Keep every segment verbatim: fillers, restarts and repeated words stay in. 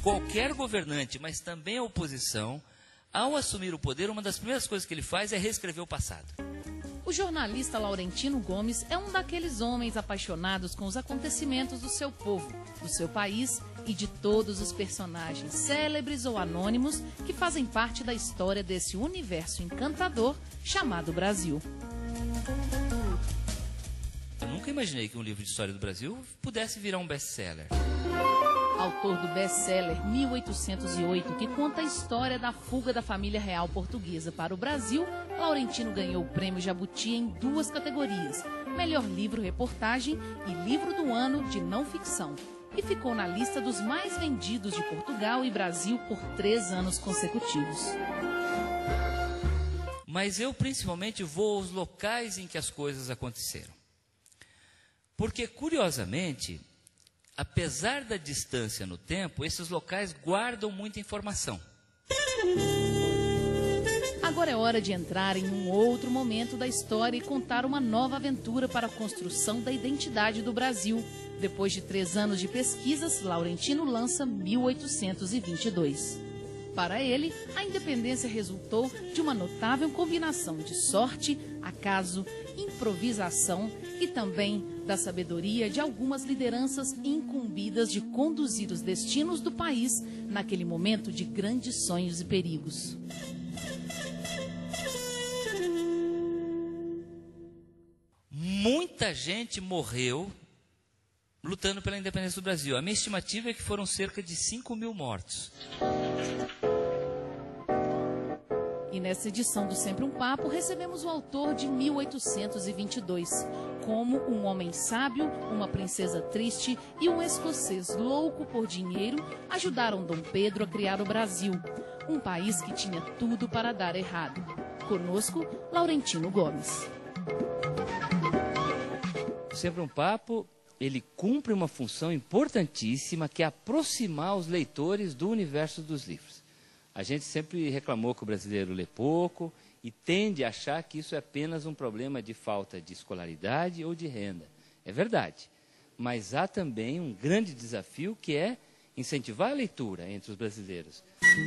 qualquer governante, mas também a oposição, ao assumir o poder, uma das primeiras coisas que ele faz é reescrever o passado. O jornalista Laurentino Gomes é um daqueles homens apaixonados com os acontecimentos do seu povo, do seu país e de todos os personagens célebres ou anônimos que fazem parte da história desse universo encantador chamado Brasil. Eu nunca imaginei que um livro de história do Brasil pudesse virar um best-seller. Autor do best-seller mil oitocentos e oito, que conta a história da fuga da família real portuguesa para o Brasil, Laurentino ganhou o prêmio Jabuti em duas categorias, melhor livro-reportagem e livro do ano de não-ficção, e ficou na lista dos mais vendidos de Portugal e Brasil por três anos consecutivos. Mas eu principalmente vou aos locais em que as coisas aconteceram. Porque, curiosamente, apesar da distância no tempo, esses locais guardam muita informação. Agora é hora de entrar em um outro momento da história e contar uma nova aventura para a construção da identidade do Brasil. Depois de três anos de pesquisas, Laurentino lança mil oitocentos e vinte e dois. Para ele, a independência resultou de uma notável combinação de sorte, acaso, improvisação e também da sabedoria de algumas lideranças incumbidas de conduzir os destinos do país naquele momento de grandes sonhos e perigos. Muita gente morreu lutando pela independência do Brasil. A minha estimativa é que foram cerca de cinco mil mortos. E nessa edição do Sempre um Papo, recebemos o autor de mil oitocentos e vinte e dois. Como um homem sábio, uma princesa triste e um escocês louco por dinheiro ajudaram Dom Pedro a criar o Brasil, um país que tinha tudo para dar errado. Conosco, Laurentino Gomes. Sempre um Papo, ele cumpre uma função importantíssima, que é aproximar os leitores do universo dos livros. A gente sempre reclamou que o brasileiro lê pouco e tende a achar que isso é apenas um problema de falta de escolaridade ou de renda. É verdade, mas há também um grande desafio, que é incentivar a leitura entre os brasileiros.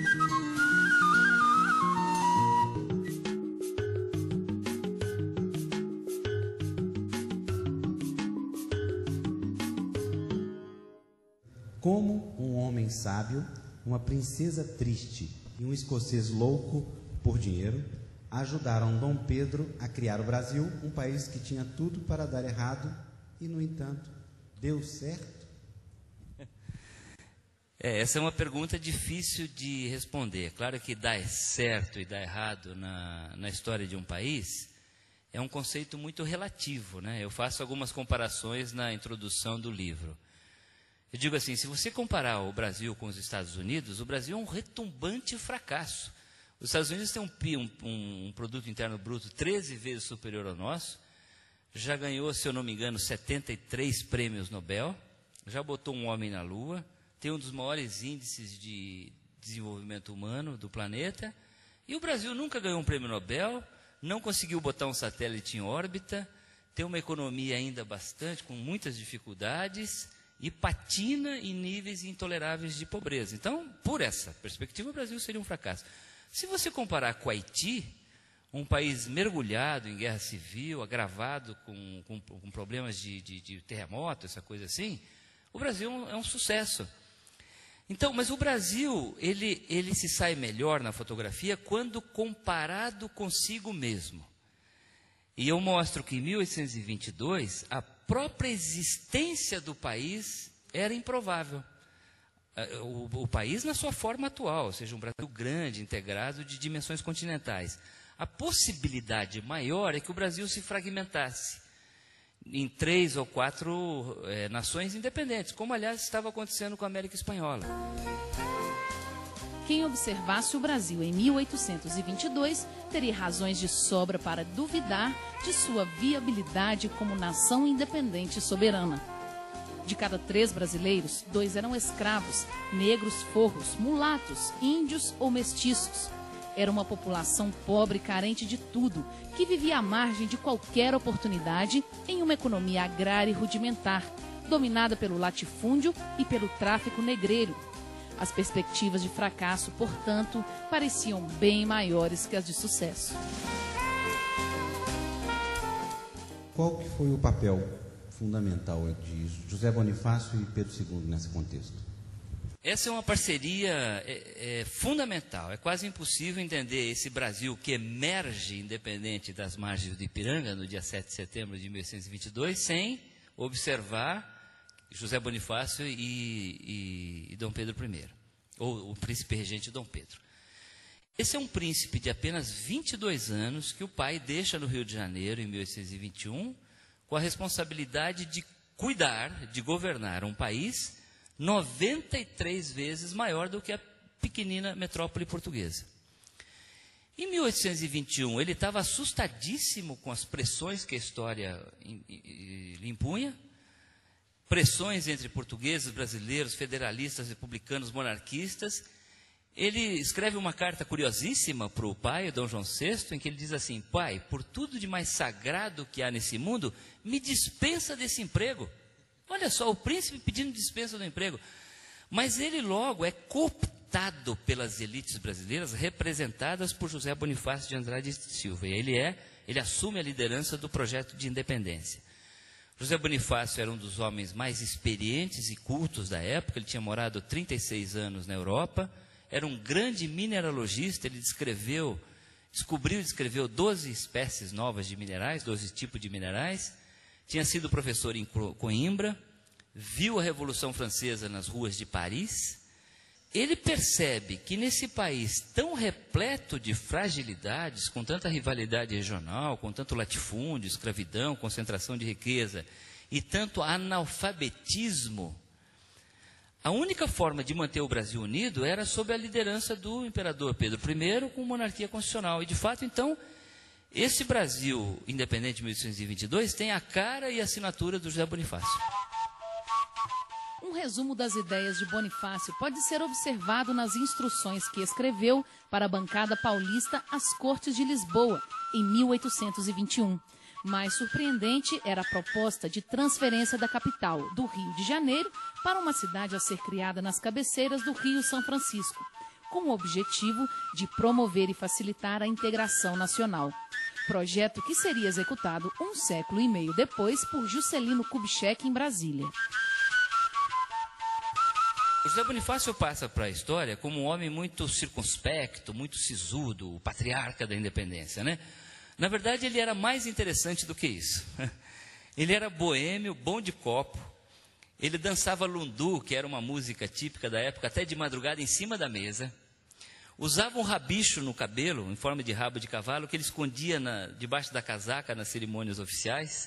Como um homem sábio, uma princesa triste e um escocês louco por dinheiro ajudaram Dom Pedro a criar o Brasil, um país que tinha tudo para dar errado e, no entanto, deu certo? É, essa é uma pergunta difícil de responder. Claro que dar certo e dar errado na, na história de um país é um conceito muito relativo, né? Eu faço algumas comparações na introdução do livro. Eu digo assim, se você comparar o Brasil com os Estados Unidos, o Brasil é um retumbante fracasso. Os Estados Unidos têm um, um, um produto interno bruto treze vezes superior ao nosso, já ganhou, se eu não me engano, setenta e três prêmios Nobel, já botou um homem na Lua, tem um dos maiores índices de desenvolvimento humano do planeta, e o Brasil nunca ganhou um prêmio Nobel, não conseguiu botar um satélite em órbita, tem uma economia ainda bastante, com muitas dificuldades, e patina em níveis intoleráveis de pobreza. Então, por essa perspectiva, o Brasil seria um fracasso. Se você comparar com o Haiti, um país mergulhado em guerra civil, agravado com, com, com problemas de, de, de terremoto, essa coisa assim, o Brasil é um sucesso. Então, mas o Brasil, ele, ele se sai melhor na fotografia quando comparado consigo mesmo. E eu mostro que em mil oitocentos e vinte e dois, a própria existência do país era improvável. O, o país na sua forma atual, ou seja, um Brasil grande, integrado, de dimensões continentais. A possibilidade maior é que o Brasil se fragmentasse em três ou quatro é, nações independentes, como, aliás, estava acontecendo com a América Espanhola. Quem observasse o Brasil em mil oitocentos e vinte e dois teria razões de sobra para duvidar de sua viabilidade como nação independente e soberana. De cada três brasileiros, dois eram escravos, negros forros, mulatos, índios ou mestiços. Era uma população pobre e carente de tudo, que vivia à margem de qualquer oportunidade em uma economia agrária e rudimentar, dominada pelo latifúndio e pelo tráfico negreiro. As perspectivas de fracasso, portanto, pareciam bem maiores que as de sucesso. Qual que foi o papel fundamental de José Bonifácio e Pedro segundo nesse contexto? Essa é uma parceria é, é, fundamental. É quase impossível entender esse Brasil que emerge independente das margens do Ipiranga, no dia sete de setembro de mil oitocentos e vinte e dois, sem observar José Bonifácio e, e, e Dom Pedro primeiro, ou o príncipe regente Dom Pedro. Esse é um príncipe de apenas vinte e dois anos que o pai deixa no Rio de Janeiro em mil oitocentos e vinte e um com a responsabilidade de cuidar, de governar um país noventa e três vezes maior do que a pequenina metrópole portuguesa. Em mil oitocentos e vinte e um, ele estava assustadíssimo com as pressões que a história lhe impunha, pressões entre portugueses, brasileiros, federalistas, republicanos, monarquistas. Ele escreve uma carta curiosíssima para o pai, Dom João sexto, em que ele diz assim: pai, por tudo de mais sagrado que há nesse mundo, me dispensa desse emprego. Olha só, o príncipe pedindo dispensa do emprego. Mas ele logo é cooptado pelas elites brasileiras, representadas por José Bonifácio de Andrade e Silva. E ele, é, ele assume a liderança do projeto de independência. José Bonifácio era um dos homens mais experientes e cultos da época. Ele tinha morado trinta e seis anos na Europa. Era um grande mineralogista. Ele descreveu, descobriu e descreveu doze espécies novas de minerais, doze tipos de minerais. Tinha sido professor em Coimbra, viu a Revolução Francesa nas ruas de Paris. Ele percebe que nesse país tão repleto de fragilidades, com tanta rivalidade regional, com tanto latifúndio, escravidão, concentração de riqueza e tanto analfabetismo, a única forma de manter o Brasil unido era sob a liderança do imperador Pedro primeiro com monarquia constitucional. E de fato, então, esse Brasil independente de mil oitocentos e vinte e dois tem a cara e a assinatura do José Bonifácio. Um resumo das ideias de Bonifácio pode ser observado nas instruções que escreveu para a bancada paulista às Cortes de Lisboa, em mil oitocentos e vinte e um. Mais surpreendente era a proposta de transferência da capital, do Rio de Janeiro, para uma cidade a ser criada nas cabeceiras do Rio São Francisco, com o objetivo de promover e facilitar a integração nacional. Projeto que seria executado um século e meio depois por Juscelino Kubitschek em Brasília. O José Bonifácio passa para a história como um homem muito circunspecto, muito sisudo, o patriarca da independência, né? Na verdade, ele era mais interessante do que isso. Ele era boêmio, bom de copo. Ele dançava lundu, que era uma música típica da época, até de madrugada em cima da mesa. Usava um rabicho no cabelo, em forma de rabo de cavalo, que ele escondia na, debaixo da casaca nas cerimônias oficiais.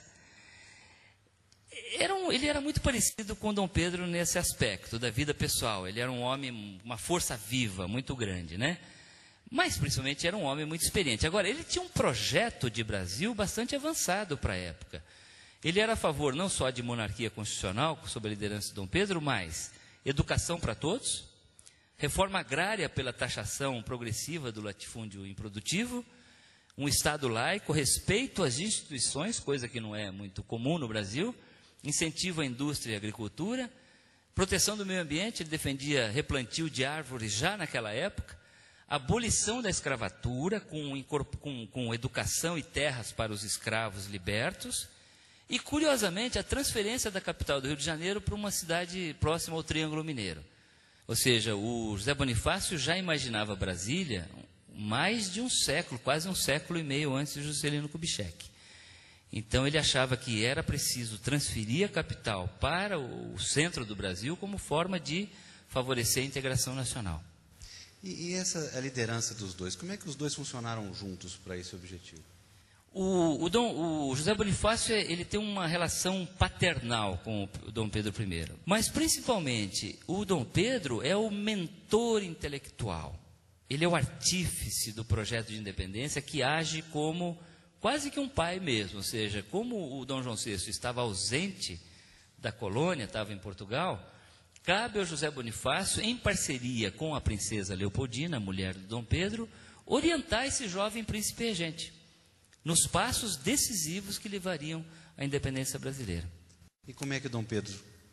Era um, ele era muito parecido com Dom Pedro nesse aspecto da vida pessoal. Ele era um homem, uma força viva, muito grande, né? Mas, principalmente, era um homem muito experiente. Agora, ele tinha um projeto de Brasil bastante avançado para a época. Ele era a favor não só de monarquia constitucional, sob a liderança de Dom Pedro, mas educação para todos, reforma agrária pela taxação progressiva do latifúndio improdutivo, um Estado laico, respeito às instituições, coisa que não é muito comum no Brasil, incentivo à indústria e à agricultura, proteção do meio ambiente. Ele defendia replantio de árvores já naquela época, abolição da escravatura, com, com, com educação e terras para os escravos libertos, e, curiosamente, a transferência da capital do Rio de Janeiro para uma cidade próxima ao Triângulo Mineiro. Ou seja, o José Bonifácio já imaginava Brasília mais de um século, quase um século e meio antes de Juscelino Kubitschek. Então, ele achava que era preciso transferir a capital para o centro do Brasil como forma de favorecer a integração nacional. E, e essa a liderança dos dois, como é que os dois funcionaram juntos para esse objetivo? O, o, Dom, o José Bonifácio, ele tem uma relação paternal com o Dom Pedro primeiro. Mas, principalmente, o Dom Pedro é o mentor intelectual. Ele é o artífice do projeto de independência, que age como quase que um pai mesmo. Ou seja, como o Dom João sexto estava ausente da colônia, estava em Portugal, cabe ao José Bonifácio, em parceria com a princesa Leopoldina, mulher do Dom Pedro, orientar esse jovem príncipe regente nos passos decisivos que levariam à independência brasileira. E como é que Dom Pedro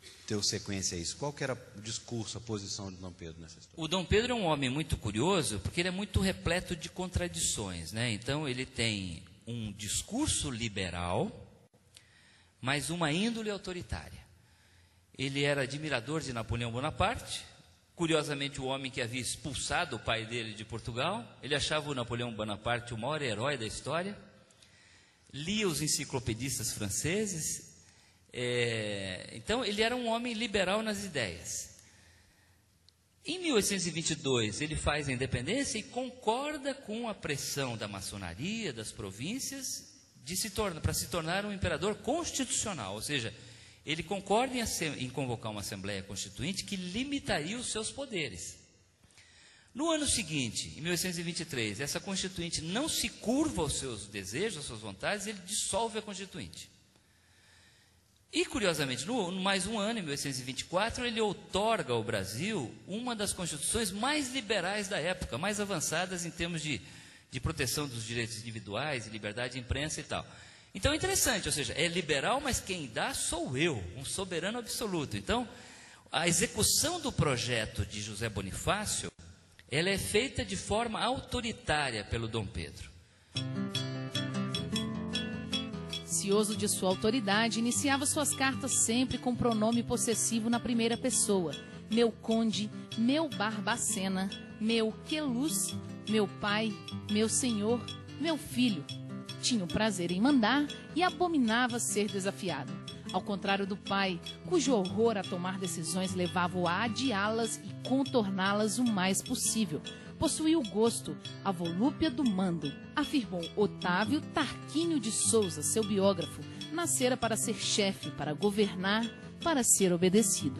deu sequência a isso? Qual que era o discurso, a posição de Dom Pedro nessa história? O Dom Pedro é um homem muito curioso, porque ele é muito repleto de contradições, né? Então, ele tem um discurso liberal, mas uma índole autoritária. Ele era admirador de Napoleão Bonaparte, curiosamente o homem que havia expulsado o pai dele de Portugal. Ele achava o Napoleão Bonaparte o maior herói da história, lia os enciclopedistas franceses. É, então, ele era um homem liberal nas ideias. Em mil oitocentos e vinte e dois, ele faz a independência e concorda com a pressão da maçonaria, das províncias, de se tornar, para se tornar um imperador constitucional. Ou seja, ele concorda em, em convocar uma Assembleia Constituinte que limitaria os seus poderes. No ano seguinte, em mil oitocentos e vinte e três, essa Constituinte não se curva aos seus desejos, às suas vontades, ele dissolve a Constituinte. E, curiosamente, no, no mais um ano, em mil oitocentos e vinte e quatro, ele outorga ao Brasil uma das constituições mais liberais da época, mais avançadas em termos de, de proteção dos direitos individuais, liberdade de imprensa e tal. Então é interessante, ou seja, é liberal, mas quem dá sou eu, um soberano absoluto. Então, a execução do projeto de José Bonifácio, ela é feita de forma autoritária pelo Dom Pedro. Cioso de sua autoridade, iniciava suas cartas sempre com pronome possessivo na primeira pessoa. Meu conde, meu Barbacena, meu Queluz, meu pai, meu senhor, meu filho. Tinha o prazer em mandar e abominava ser desafiado. Ao contrário do pai, cujo horror a tomar decisões levava-o a adiá-las e contorná-las o mais possível. Possuía o gosto, a volúpia do mando, afirmou Otávio Tarquínio de Souza, seu biógrafo. Nascera para ser chefe, para governar, para ser obedecido.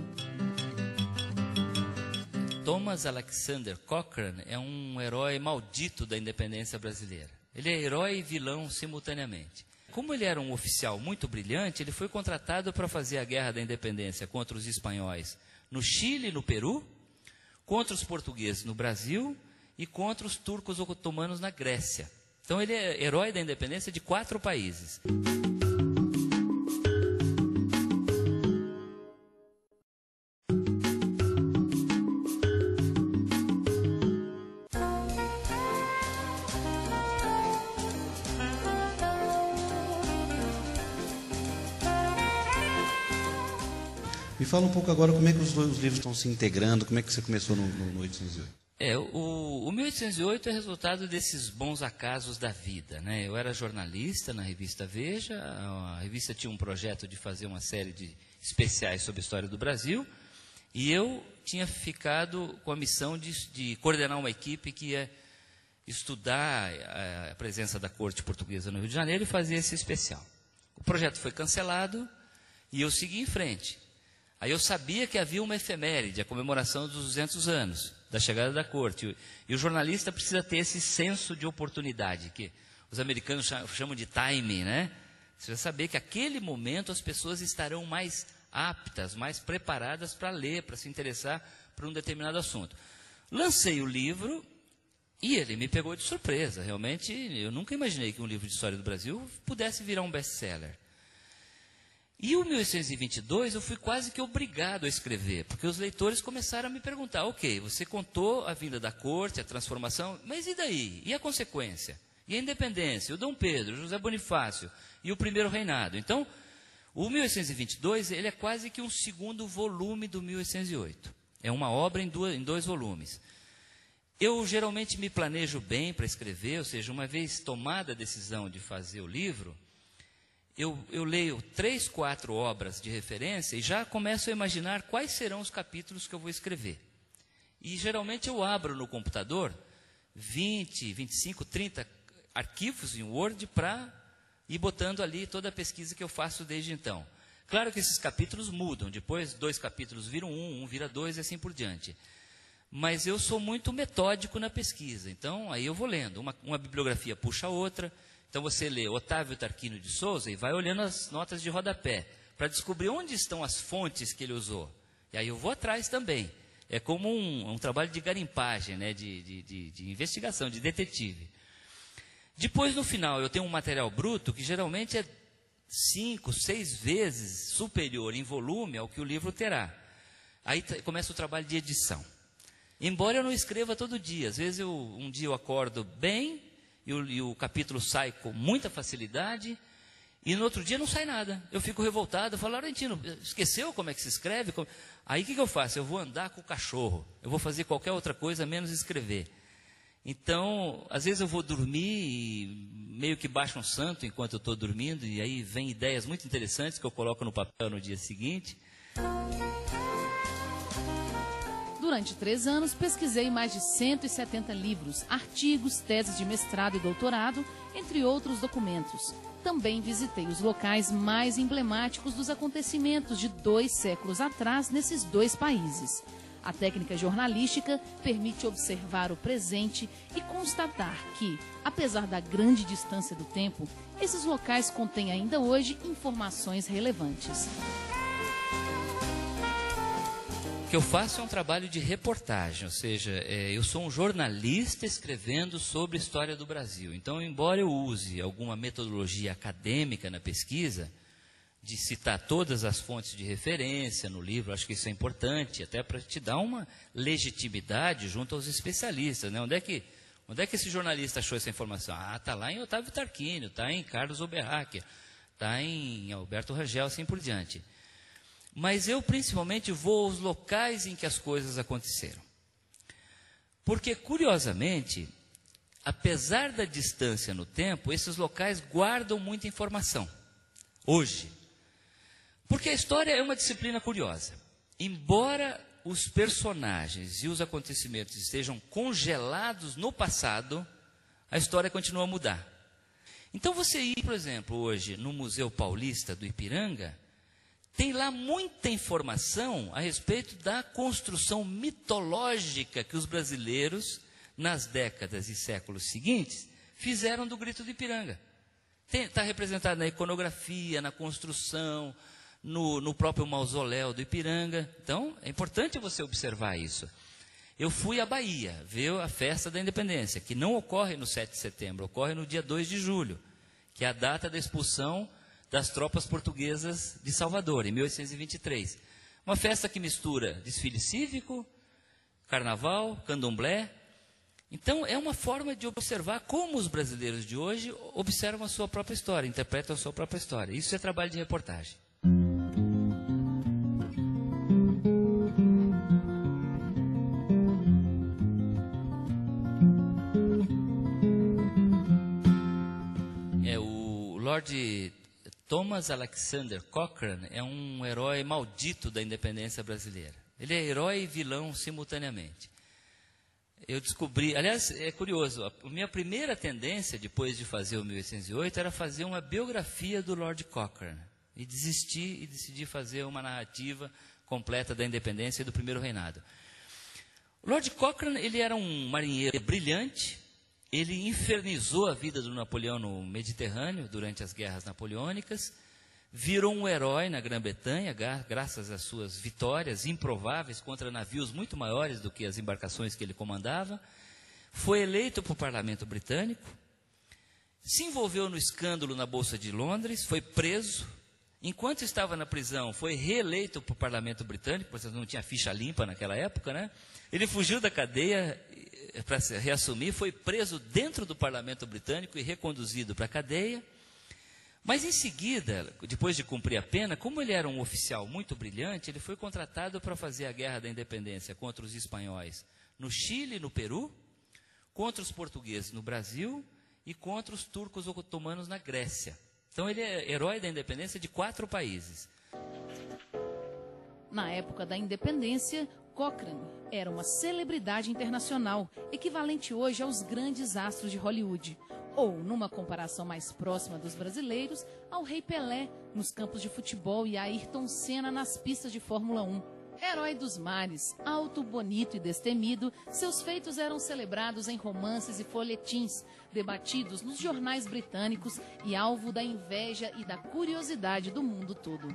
Thomas Alexander Cochrane é um herói maldito da independência brasileira. Ele é herói e vilão simultaneamente. Como ele era um oficial muito brilhante, ele foi contratado para fazer a guerra da independência contra os espanhóis no Chile e no Peru, contra os portugueses no Brasil e contra os turcos otomanos na Grécia. Então ele é herói da independência de quatro países. Me fala um pouco agora como é que os dois livros estão se integrando, como é que você começou no, no, no oitocentos e oito. É, o, o mil oitocentos e oito é resultado desses bons acasos da vida, né? Eu era jornalista na revista Veja, a revista tinha um projeto de fazer uma série de especiais sobre a história do Brasil, e eu tinha ficado com a missão de, de coordenar uma equipe que ia estudar a, a presença da corte portuguesa no Rio de Janeiro e fazer esse especial. O projeto foi cancelado e eu segui em frente. Aí eu sabia que havia uma efeméride, a comemoração dos duzentos anos da chegada da corte. E o jornalista precisa ter esse senso de oportunidade, que os americanos chamam de timing, né? Você vai saber que aquele momento as pessoas estarão mais aptas, mais preparadas para ler, para se interessar por um determinado assunto. Lancei o livro e ele me pegou de surpresa. Realmente, eu nunca imaginei que um livro de história do Brasil pudesse virar um best-seller. E o mil oitocentos e vinte e dois eu fui quase que obrigado a escrever, porque os leitores começaram a me perguntar, ok, você contou a vinda da corte, a transformação, mas e daí? E a consequência? E a independência? O Dom Pedro, José Bonifácio e o primeiro reinado? Então, o mil oitocentos e vinte e dois ele é quase que um segundo volume do mil oitocentos e oito. É uma obra em, duas, em dois volumes. Eu geralmente me planejo bem para escrever, ou seja, uma vez tomada a decisão de fazer o livro, Eu, eu leio três, quatro obras de referência e já começo a imaginar quais serão os capítulos que eu vou escrever. E geralmente eu abro no computador vinte, vinte e cinco, trinta arquivos em Word para ir botando ali toda a pesquisa que eu faço desde então. Claro que esses capítulos mudam, depois dois capítulos viram um, um vira dois e assim por diante. Mas eu sou muito metódico na pesquisa, então aí eu vou lendo, uma, uma bibliografia puxa a outra. Então você lê Otávio Tarquínio de Souza e vai olhando as notas de rodapé, para descobrir onde estão as fontes que ele usou. E aí eu vou atrás também. É como um, um trabalho de garimpagem, né? de, de, de, de investigação, de detetive. Depois, no final, eu tenho um material bruto, que geralmente é cinco, seis vezes superior em volume ao que o livro terá. Aí começa o trabalho de edição. Embora eu não escreva todo dia, às vezes eu, um dia eu acordo bem e o, e o capítulo sai com muita facilidade e no outro dia não sai nada. Eu fico revoltado, eu falo, Laurentino, esqueceu como é que se escreve? Aí o que, que eu faço? Eu vou andar com o cachorro, eu vou fazer qualquer outra coisa menos escrever. Então, às vezes eu vou dormir e meio que baixo um santo enquanto eu estou dormindo, e aí vem ideias muito interessantes que eu coloco no papel no dia seguinte. Durante três anos, pesquisei mais de cento e setenta livros, artigos, teses de mestrado e doutorado, entre outros documentos. Também visitei os locais mais emblemáticos dos acontecimentos de dois séculos atrás nesses dois países. A técnica jornalística permite observar o presente e constatar que, apesar da grande distância do tempo, esses locais contêm ainda hoje informações relevantes. O que eu faço é um trabalho de reportagem, ou seja, é, eu sou um jornalista escrevendo sobre a história do Brasil. Então, embora eu use alguma metodologia acadêmica na pesquisa, de citar todas as fontes de referência no livro, acho que isso é importante, até para te dar uma legitimidade junto aos especialistas, né? Onde é que, onde é que esse jornalista achou essa informação? Ah, está lá em Otávio Tarquínio, está em Carlos Oberhacker, está em Alberto Rangel, assim por diante. Mas eu principalmente vou aos locais em que as coisas aconteceram. Porque, curiosamente, apesar da distância no tempo, esses locais guardam muita informação. Hoje. Porque a história é uma disciplina curiosa. Embora os personagens e os acontecimentos estejam congelados no passado, a história continua a mudar. Então você ir, por exemplo, hoje no Museu Paulista do Ipiranga, tem lá muita informação a respeito da construção mitológica que os brasileiros, nas décadas e séculos seguintes, fizeram do Grito do Ipiranga. Está representado na iconografia, na construção, no, no próprio mausoléu do Ipiranga. Então, é importante você observar isso. Eu fui à Bahia ver a festa da independência, que não ocorre no sete de setembro, ocorre no dia dois de julho, que é a data da expulsão das tropas portuguesas de Salvador, em mil oitocentos e vinte e três. Uma festa que mistura desfile cívico, carnaval, candomblé. Então, é uma forma de observar como os brasileiros de hoje observam a sua própria história, interpretam a sua própria história. Isso é trabalho de reportagem. É, o Lord Thomas Alexander Cochrane é um herói maldito da independência brasileira. Ele é herói e vilão simultaneamente. Eu descobri, aliás, é curioso, a minha primeira tendência, depois de fazer o mil oitocentos e oito, era fazer uma biografia do Lord Cochrane. E desisti e decidi fazer uma narrativa completa da independência e do primeiro reinado. O Lord Cochrane, ele era um marinheiro brilhante, ele infernizou a vida do Napoleão no Mediterrâneo durante as guerras napoleônicas, virou um herói na Grã-Bretanha, graças às suas vitórias improváveis contra navios muito maiores do que as embarcações que ele comandava, foi eleito para o parlamento britânico, se envolveu no escândalo na Bolsa de Londres, foi preso, enquanto estava na prisão, foi reeleito para o parlamento britânico, porque não tinha ficha limpa naquela época, né? Ele fugiu da cadeia para se reassumir, foi preso dentro do parlamento britânico e reconduzido para a cadeia. Mas em seguida, depois de cumprir a pena, como ele era um oficial muito brilhante, ele foi contratado para fazer a guerra da independência contra os espanhóis no Chile e no Peru, contra os portugueses no Brasil e contra os turcos otomanos na Grécia. Então ele é herói da independência de quatro países. Na época da independência, Cochrane era uma celebridade internacional, equivalente hoje aos grandes astros de Hollywood. Ou, numa comparação mais próxima dos brasileiros, ao Rei Pelé nos campos de futebol e a Ayrton Senna nas pistas de Fórmula um. Herói dos mares, alto, bonito e destemido, seus feitos eram celebrados em romances e folhetins, debatidos nos jornais britânicos e alvo da inveja e da curiosidade do mundo todo.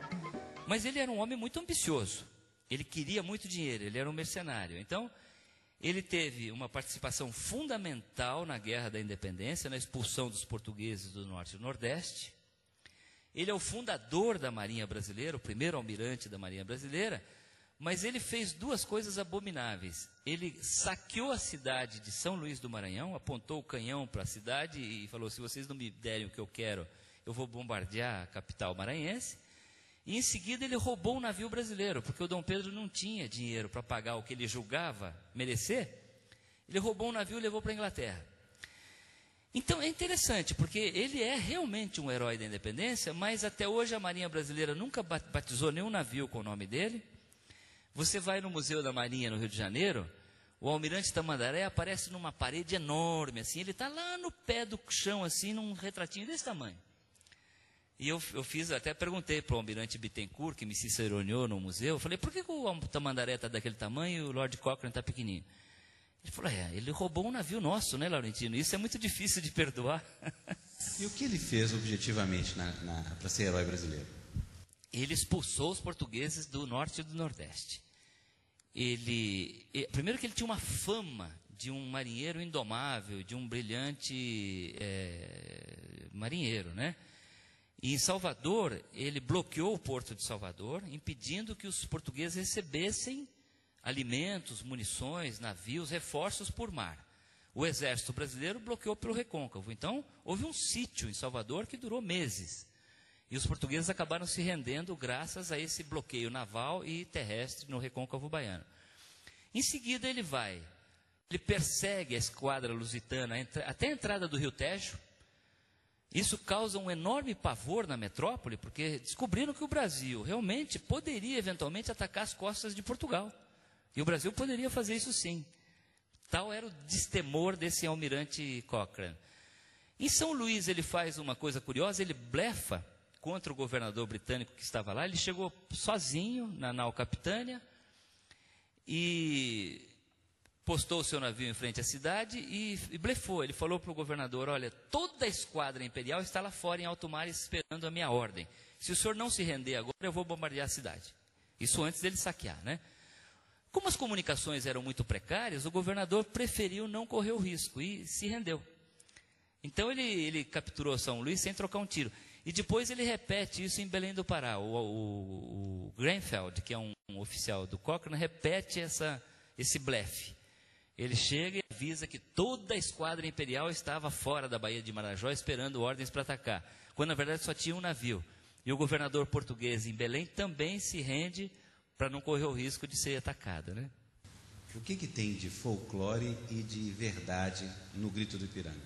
Mas ele era um homem muito ambicioso. Ele queria muito dinheiro, ele era um mercenário. Então, Ele teve uma participação fundamental na Guerra da Independência, na expulsão dos portugueses do Norte e do Nordeste. Ele é o fundador da Marinha Brasileira, o primeiro almirante da Marinha Brasileira, mas ele fez duas coisas abomináveis. Ele saqueou a cidade de São Luís do Maranhão, apontou o canhão para a cidade e falou: se vocês não me derem o que eu quero, eu vou bombardear a capital maranhense. E em seguida ele roubou um navio brasileiro, porque o Dom Pedro não tinha dinheiro para pagar o que ele julgava merecer. Ele roubou um navio e levou para a Inglaterra. Então é interessante, porque ele é realmente um herói da independência, mas até hoje a Marinha Brasileira nunca batizou nenhum navio com o nome dele. Você vai no Museu da Marinha no Rio de Janeiro, o Almirante Tamandaré aparece numa parede enorme, assim, ele está lá no pé do chão, assim, num retratinho desse tamanho. E eu, eu fiz, até perguntei para o Almirante Bittencourt, que me ciceroneou no museu, eu falei: por que, que o Tamandaré está daquele tamanho e o Lord Cochrane está pequenininho? Ele falou: é, ele roubou um navio nosso, né, Laurentino? Isso é muito difícil de perdoar. E o que ele fez objetivamente para ser herói brasileiro? Ele expulsou os portugueses do Norte e do Nordeste. Ele, primeiro que ele tinha uma fama de um marinheiro indomável, de um brilhante é, marinheiro, né? E em Salvador, ele bloqueou o porto de Salvador, impedindo que os portugueses recebessem alimentos, munições, navios, reforços por mar. O exército brasileiro bloqueou pelo recôncavo. Então, houve um sítio em Salvador que durou meses. E os portugueses acabaram se rendendo graças a esse bloqueio naval e terrestre no recôncavo baiano. Em seguida ele vai, ele persegue a esquadra lusitana até a entrada do Rio Tejo. Isso causa um enorme pavor na metrópole, porque descobriram que o Brasil realmente poderia eventualmente atacar as costas de Portugal. E o Brasil poderia fazer isso sim. Tal era o destemor desse almirante Cochrane. Em São Luís ele faz uma coisa curiosa, ele blefa contra o governador britânico que estava lá. Ele chegou sozinho na nau Capitânia e postou o seu navio em frente à cidade e, e blefou. Ele falou para o governador: olha, toda a esquadra imperial está lá fora em alto mar esperando a minha ordem. Se o senhor não se render agora, eu vou bombardear a cidade. Isso antes dele saquear, né? Como as comunicações eram muito precárias, o governador preferiu não correr o risco e se rendeu. Então ele, ele capturou São Luís sem trocar um tiro. E depois ele repete isso em Belém do Pará. O, o, o Grenfell, que é um, um oficial do Cochrane, repete essa, esse blefe. Ele chega e avisa que toda a esquadra imperial estava fora da Baía de Marajó esperando ordens para atacar, quando na verdade só tinha um navio. E o governador português em Belém também se rende para não correr o risco de ser atacado, né? O que, que tem de folclore e de verdade no Grito do Ipiranga?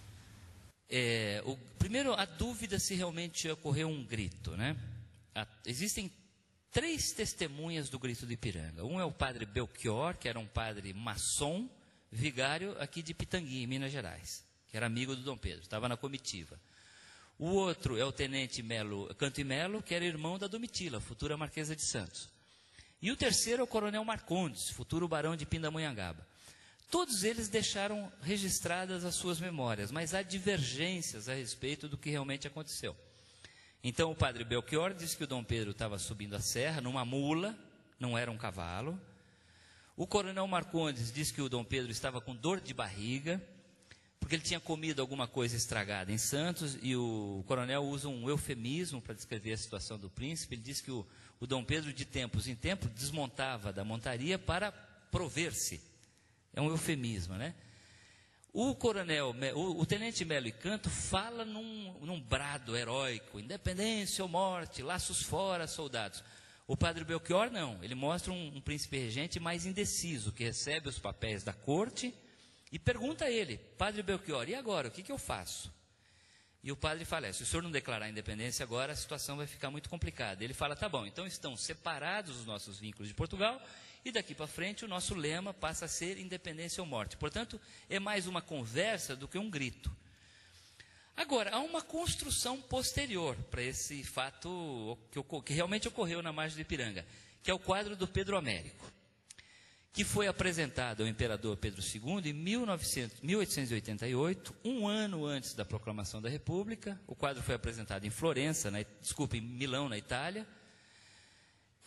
É, o, primeiro, a dúvida se realmente ocorreu um grito, né? A, existem três testemunhas do Grito do Ipiranga. Um é o padre Belchior, que era um padre maçom, vigário aqui de Pitangui, em Minas Gerais, que era amigo do Dom Pedro, estava na comitiva. O outro é o tenente Melo, Canto e Melo, que era irmão da Domitila, futura Marquesa de Santos. E o terceiro é o coronel Marcondes, futuro barão de Pindamonhangaba. Todos eles deixaram registradas as suas memórias, mas há divergências a respeito do que realmente aconteceu. Então o padre Belchior disse que o Dom Pedro estava subindo a serra numa mula, não era um cavalo. O coronel Marcondes disse que o Dom Pedro estava com dor de barriga, porque ele tinha comido alguma coisa estragada em Santos, e o coronel usa um eufemismo para descrever a situação do príncipe. Ele diz que o, o Dom Pedro, de tempos em tempos, desmontava da montaria para prover-se. É um eufemismo, né? O coronel, o, o tenente Melo e Canto fala num, num brado heróico: independência ou morte, laços fora, soldados. O padre Belchior não, ele mostra um, um príncipe regente mais indeciso, que recebe os papéis da corte e pergunta a ele: padre Belchior, e agora, o que, que eu faço? E o padre fala: se o senhor não declarar a independência agora, a situação vai ficar muito complicada. Ele fala: tá bom, então estão separados os nossos vínculos de Portugal, e daqui para frente o nosso lema passa a ser independência ou morte. Portanto, é mais uma conversa do que um grito. Agora, há uma construção posterior para esse fato que, que realmente ocorreu na margem do Ipiranga, que é o quadro do Pedro Américo, que foi apresentado ao imperador Pedro segundo em mil oitocentos e oitenta e oito, um ano antes da proclamação da República. O quadro foi apresentado em Florença, na, desculpa, em Milão, na Itália.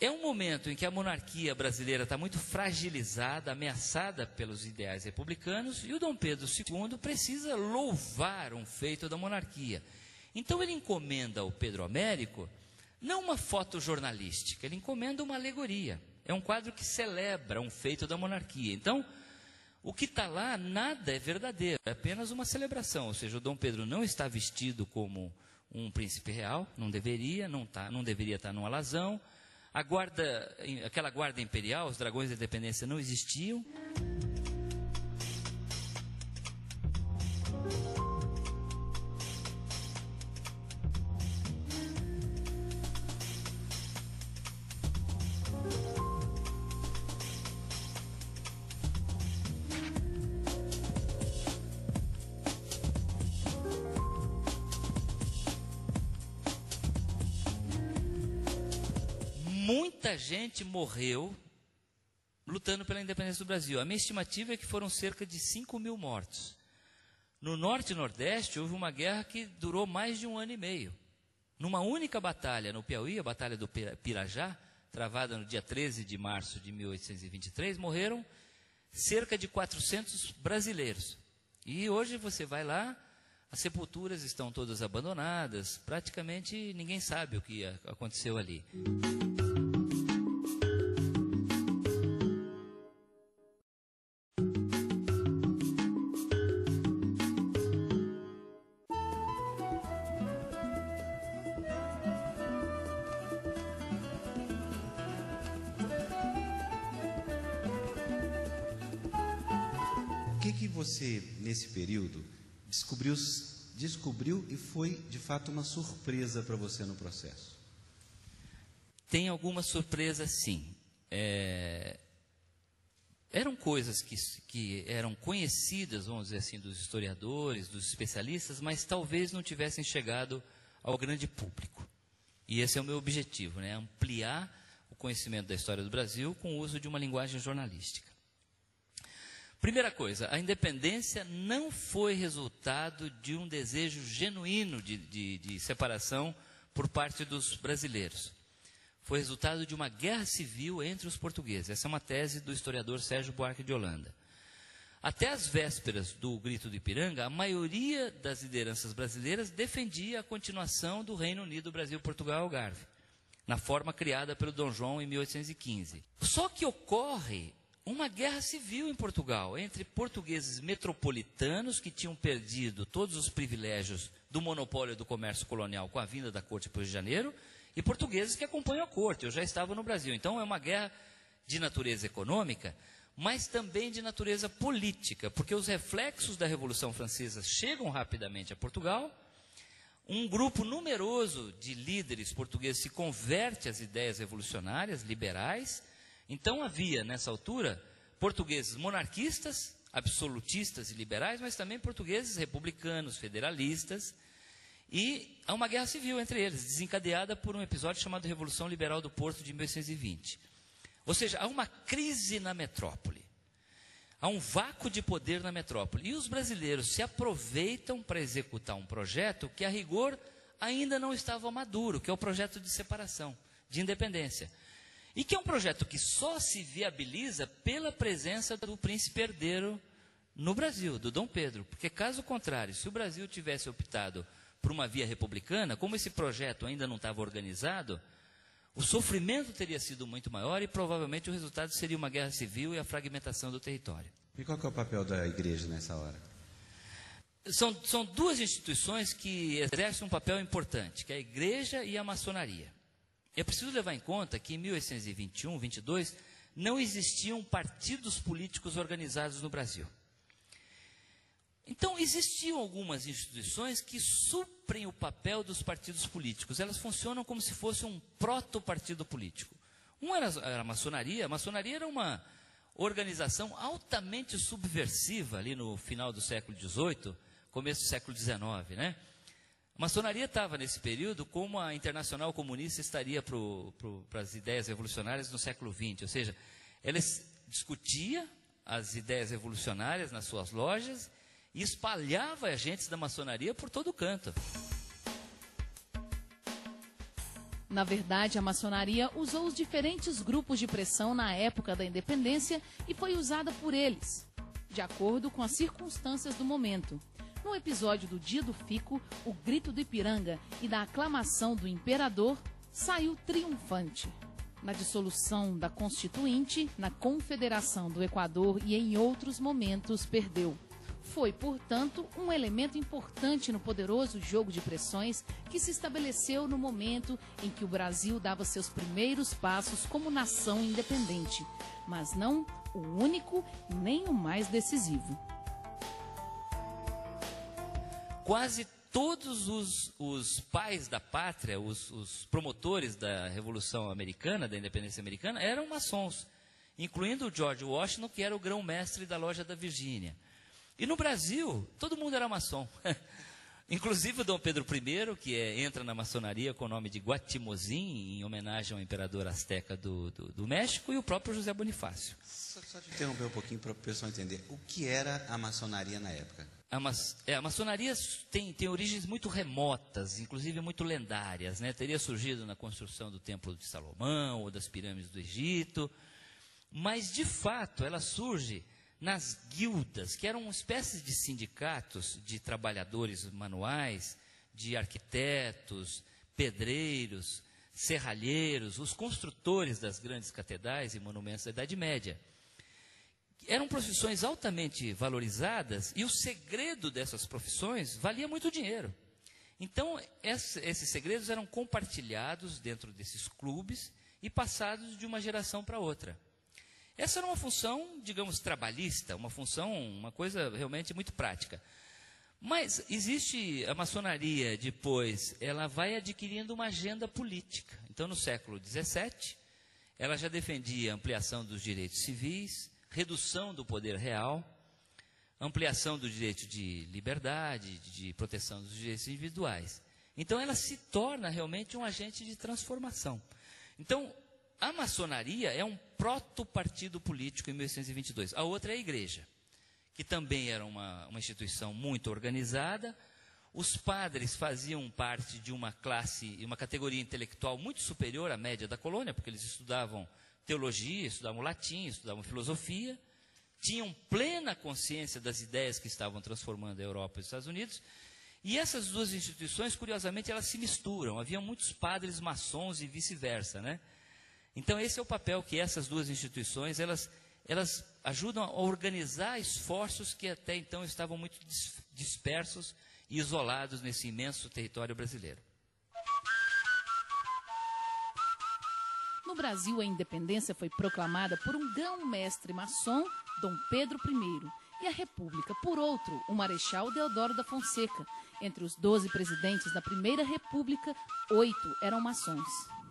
É um momento em que a monarquia brasileira está muito fragilizada, ameaçada pelos ideais republicanos, e o Dom Pedro segundo precisa louvar um feito da monarquia. Então ele encomenda ao Pedro Américo, não uma foto jornalística, ele encomenda uma alegoria. É um quadro que celebra um feito da monarquia. Então, o que está lá, nada é verdadeiro, é apenas uma celebração. Ou seja, o Dom Pedro não está vestido como um príncipe real, não deveria, não, tá, não deveria estar num alazão. A guarda, aquela guarda imperial, os dragões da independência não existiam. Muita gente morreu lutando pela independência do Brasil. A minha estimativa é que foram cerca de cinco mil mortos. No Norte e Nordeste houve uma guerra que durou mais de um ano e meio. Numa única batalha no Piauí, a Batalha do Pirajá, travada no dia treze de março de mil oitocentos e vinte e três, morreram cerca de quatrocentos brasileiros. E hoje você vai lá, as sepulturas estão todas abandonadas, praticamente ninguém sabe o que aconteceu ali. O que que você, nesse período, descobriu, descobriu e foi, de fato, uma surpresa para você no processo? Tem alguma surpresa, sim. É... Eram coisas que, que eram conhecidas, vamos dizer assim, dos historiadores, dos especialistas, mas talvez não tivessem chegado ao grande público. E esse é o meu objetivo, né? Ampliar o conhecimento da história do Brasil com o uso de uma linguagem jornalística. Primeira coisa, a independência não foi resultado de um desejo genuíno de, de, de separação por parte dos brasileiros. Foi resultado de uma guerra civil entre os portugueses. Essa é uma tese do historiador Sérgio Buarque de Holanda. Até as vésperas do Grito do Ipiranga, a maioria das lideranças brasileiras defendia a continuação do Reino Unido, Brasil, Portugal e Algarve, na forma criada pelo Dom João em mil oitocentos e quinze. Só que ocorre uma guerra civil em Portugal, entre portugueses metropolitanos que tinham perdido todos os privilégios do monopólio do comércio colonial com a vinda da corte para o Rio de Janeiro, e portugueses que acompanham a corte. Eu já estava no Brasil. Então é uma guerra de natureza econômica, mas também de natureza política, porque os reflexos da Revolução Francesa chegam rapidamente a Portugal. Um grupo numeroso de líderes portugueses se converte às ideias revolucionárias, liberais. Então havia, nessa altura, portugueses monarquistas, absolutistas e liberais, mas também portugueses republicanos, federalistas, e há uma guerra civil entre eles, desencadeada por um episódio chamado Revolução Liberal do Porto de mil oitocentos e vinte. Ou seja, há uma crise na metrópole, há um vácuo de poder na metrópole, e os brasileiros se aproveitam para executar um projeto que, a rigor, ainda não estava maduro, que é o projeto de separação, de independência. E que é um projeto que só se viabiliza pela presença do príncipe herdeiro no Brasil, do Dom Pedro. Porque, caso contrário, se o Brasil tivesse optado por uma via republicana, como esse projeto ainda não estava organizado, o sofrimento teria sido muito maior e provavelmente o resultado seria uma guerra civil e a fragmentação do território. E qual que é o papel da igreja nessa hora? São, são duas instituições que exercem um papel importante, que é a igreja e a maçonaria. É preciso levar em conta que em mil oitocentos e vinte e um, vinte e dois, não existiam partidos políticos organizados no Brasil. Então, existiam algumas instituições que suprem o papel dos partidos políticos. Elas funcionam como se fosse um proto-partido político. Um era, era a maçonaria. A maçonaria era uma organização altamente subversiva ali no final do século dezoito, começo do século dezenove, né? A maçonaria estava nesse período como a Internacional Comunista estaria para as ideias revolucionárias no século vinte. Ou seja, ela discutia as ideias revolucionárias nas suas lojas e espalhava agentes da maçonaria por todo o canto. Na verdade, a maçonaria usou os diferentes grupos de pressão na época da independência e foi usada por eles, de acordo com as circunstâncias do momento. No episódio do Dia do Fico, o grito do Ipiranga e da aclamação do imperador saiu triunfante. Na dissolução da Constituinte, na Confederação do Equador e em outros momentos perdeu. Foi, portanto, um elemento importante no poderoso jogo de pressões que se estabeleceu no momento em que o Brasil dava seus primeiros passos como nação independente, mas não o único nem o mais decisivo. Quase todos os, os pais da pátria, os, os promotores da Revolução Americana, da independência americana, eram maçons, incluindo o George Washington, que era o grão-mestre da Loja da Virgínia. E no Brasil, todo mundo era maçom. Inclusive o Dom Pedro I, que é, entra na maçonaria com o nome de Guatimozin, em homenagem ao imperador azteca do, do, do México, e o próprio José Bonifácio. Só, só te interromper um pouquinho para o pessoal entender. O que era a maçonaria na época? A, ma é, a maçonaria tem, tem origens muito remotas, inclusive muito lendárias, né? Teria surgido na construção do Templo de Salomão ou das pirâmides do Egito, mas de fato ela surge nas guildas, que eram espécies de sindicatos de trabalhadores manuais, de arquitetos, pedreiros, serralheiros, os construtores das grandes catedrais e monumentos da Idade Média. Eram profissões altamente valorizadas e o segredo dessas profissões valia muito dinheiro. Então, esses segredos eram compartilhados dentro desses clubes e passados de uma geração para outra. Essa era uma função, digamos, trabalhista, uma função, uma coisa realmente muito prática. Mas existe a maçonaria depois, ela vai adquirindo uma agenda política. Então, no século dezessete, ela já defendia ampliação dos direitos civis, redução do poder real, ampliação do direito de liberdade, de proteção dos direitos individuais. Então, ela se torna realmente um agente de transformação. Então, a maçonaria é um proto-partido político em mil oitocentos e vinte e dois. A outra é a igreja, que também era uma, uma instituição muito organizada. Os padres faziam parte de uma classe, uma categoria intelectual muito superior à média da colônia, porque eles estudavam teologia, estudavam latim, estudavam filosofia, tinham plena consciência das ideias que estavam transformando a Europa e os Estados Unidos. E essas duas instituições, curiosamente, elas se misturam. Havia muitos padres maçons e vice-versa, né? Então, esse é o papel que essas duas instituições, elas, elas ajudam a organizar esforços que até então estavam muito dispersos e isolados nesse imenso território brasileiro. No Brasil, a independência foi proclamada por um grão-mestre maçom, Dom Pedro I, e a República, por outro, o Marechal Deodoro da Fonseca. Entre os doze presidentes da Primeira República, oito eram maçons.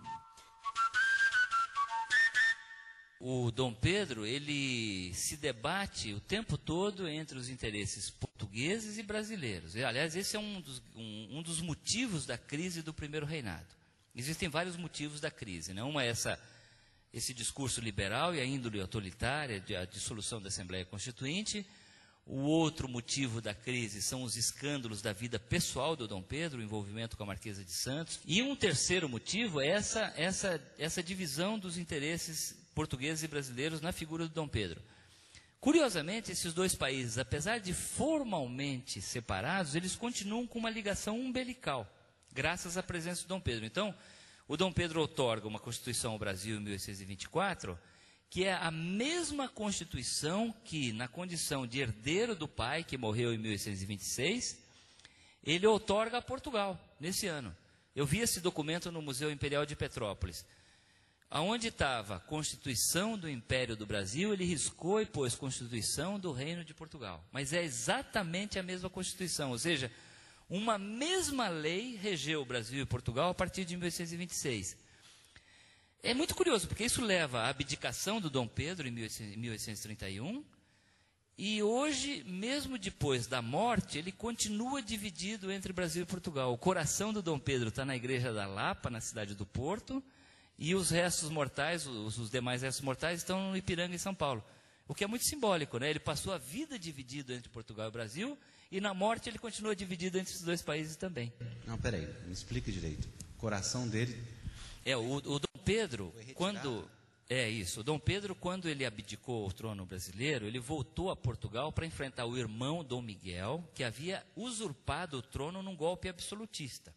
O Dom Pedro, ele se debate o tempo todo entre os interesses portugueses e brasileiros. E, aliás, esse é um dos, um, um dos motivos da crise do primeiro reinado. Existem vários motivos da crise, né? Uma é essa, esse discurso liberal e a índole autoritária, de, a dissolução da Assembleia Constituinte. O outro motivo da crise são os escândalos da vida pessoal do Dom Pedro, o envolvimento com a Marquesa de Santos. E um terceiro motivo é essa, essa, essa divisão dos interesses portugueses e brasileiros na figura do Dom Pedro. Curiosamente, esses dois países, apesar de formalmente separados, eles continuam com uma ligação umbilical, graças à presença do Dom Pedro. Então, o Dom Pedro outorga uma Constituição ao Brasil em mil oitocentos e vinte e quatro, que é a mesma Constituição que, na condição de herdeiro do pai, que morreu em mil oitocentos e vinte e seis, ele outorga a Portugal, nesse ano. Eu vi esse documento no Museu Imperial de Petrópolis. Aonde estava a Constituição do Império do Brasil, ele riscou e pôs Constituição do Reino de Portugal. Mas é exatamente a mesma Constituição, ou seja, uma mesma lei regeu o Brasil e Portugal a partir de mil oitocentos e vinte e seis. É muito curioso, porque isso leva à abdicação do Dom Pedro em mil oitocentos e trinta e um, e hoje, mesmo depois da morte, ele continua dividido entre Brasil e Portugal. O coração do Dom Pedro está na Igreja da Lapa, na cidade do Porto, e os restos mortais, os, os demais restos mortais, estão no Ipiranga, em São Paulo. O que é muito simbólico, né? Ele passou a vida dividido entre Portugal e Brasil, e na morte ele continua dividido entre os dois países também. Não, peraí, me explica direito. O coração dele É, o, o Dom Pedro, quando... É isso, o Dom Pedro, quando ele abdicou o trono brasileiro, ele voltou a Portugal para enfrentar o irmão Dom Miguel, que havia usurpado o trono num golpe absolutista.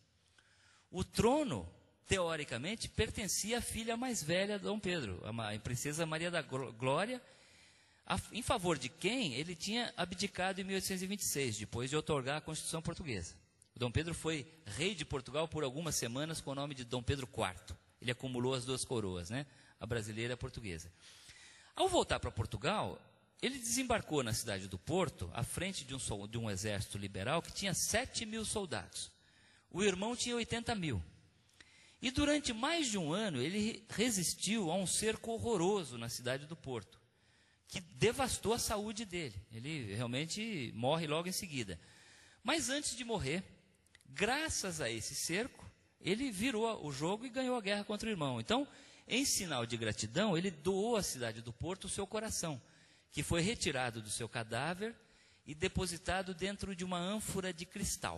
O trono, teoricamente, pertencia à filha mais velha de Dom Pedro, a princesa Maria da Glória, a, em favor de quem ele tinha abdicado em mil oitocentos e vinte e seis, depois de outorgar a Constituição Portuguesa. O Dom Pedro foi rei de Portugal por algumas semanas com o nome de Dom Pedro quarto. Ele acumulou as duas coroas, né? A brasileira e a portuguesa. Ao voltar para Portugal, ele desembarcou na cidade do Porto, à frente de um, de um exército liberal que tinha sete mil soldados. O irmão tinha oitenta mil. E durante mais de um ano, ele resistiu a um cerco horroroso na cidade do Porto, que devastou a saúde dele. Ele realmente morre logo em seguida. Mas antes de morrer, graças a esse cerco, ele virou o jogo e ganhou a guerra contra o irmão. Então, em sinal de gratidão, ele doou à cidade do Porto o seu coração, que foi retirado do seu cadáver e depositado dentro de uma ânfora de cristal.